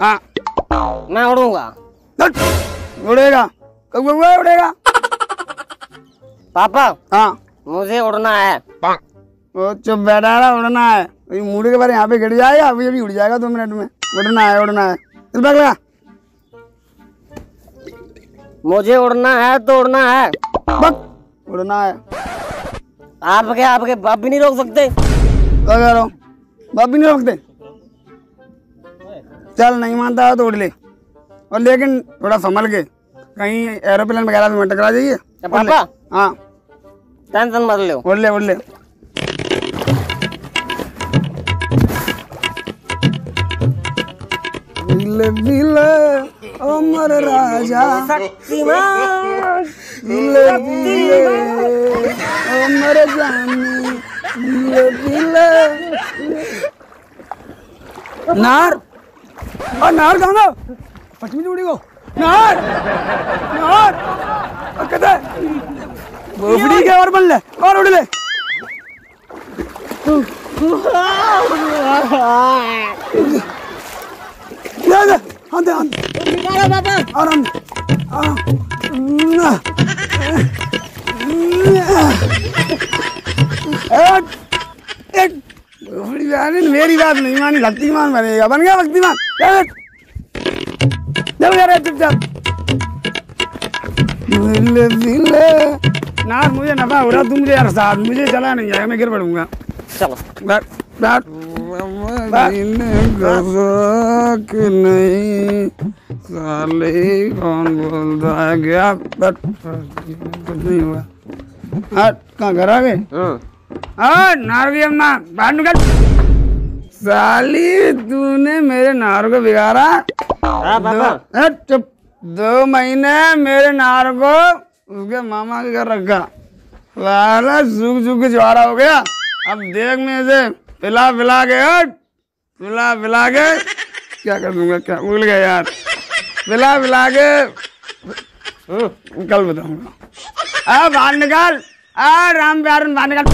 हाँ मैं उड़ूंगा। उड़ेगा कौवा उड़ेगा। पापा हाँ मुझे उड़ना है। वो चुप बैठा रहा, उड़ना है। मुड़ी के बार यहाँ पे गिर जाएगा, अभी अभी उड़ जाएगा 2 मिनट में। उड़ना है उड़ना है। चल भाग लगा। मुझे उड़ना है तो उड़ना है। उड़ना है। आपके बाप भी नहीं रोक सकते। क्या कह रहा हूँ, बाप भी नहीं रोकते। चल नहीं मानता है तो उड़ ले, और लेकिन थोड़ा संभल के, कहीं एरोप्लेन वगैरह में टकरा जाइए। पापा हाँ टेंशन मत लो। उड़ ले उड़ ले। बिले बिले अमर राजा शक्तिमान बिले बिले अमर जानी बिले बिले। नार और नार कहाँ पश्चिमी उड़ी गो। नार नार कहते बोफड़ी के और बन ले और उड़ ले। आराम मेरी बात नहीं मानी, शक्तिमान बनेगा। बन गया शक्तिमान। चुपचाप ना, मुझे नफा हो रहा, तुम मुझे यार साथ, मुझे चला नहीं जाएगा, मैं गिर पड़ूंगा। चलो बैठ बैठ। नहीं साले कौन बोलता है गया। बैठ कुछ नहीं हुआ। हट कहाँ घर आ गए। हाँ नार की अम्मा बाहर निकल। साली तूने मेरे नार को बिगाड़ा। चुप। 2 महीने मेरे नार को उसके मामा के घर रखा, वाला सूख सूख के ज्वारा हो गया। अब देख मैं इसे पिला पिला के क्या कर दूंगा, क्या भूल गया यार। पिला के कल बताऊंगा। बाहर निकाल। राम प्यार बाहर निकाल।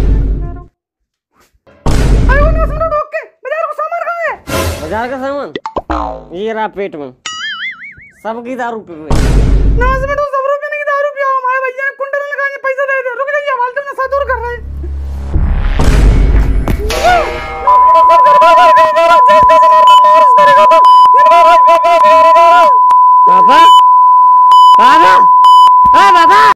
बाजार का सामान ये रहा पेट में, सबकी दारू पी हुई।